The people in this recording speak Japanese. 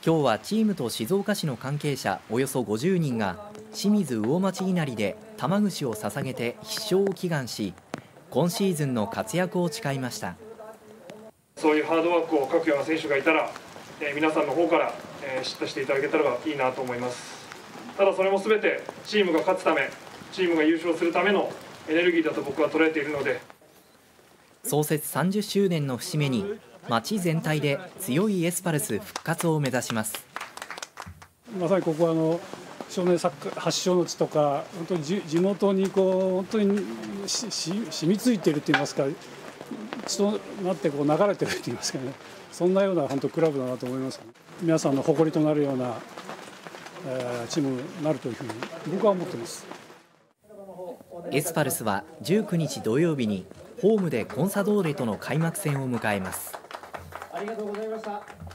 今日はチームと静岡市の関係者およそ50人が清水魚町稲荷で玉串を捧げて必勝を祈願し、今シーズンの活躍を誓いました。 そういうハードワークを書くような選手がいたら、皆さんの方から、知っていただけたらいいなと思います。ただそれも全てチームが勝つため、チームが優勝するためのエネルギーだと僕は捉えているので、 創設30周年の節目に町全体で強いエスパルス復活を目指します。 まさにここは少年サッカー発祥の地とか、本当に地元に本当に染みついているといいますか、血となって流れているといいますかね、そんなような本当クラブだなと思います。皆さんの誇りとなるような、チームになるというふうに僕は思っています。 エスパルスは19日土曜日にホームでコンサドーレとの開幕戦を迎えます。 ありがとうございました。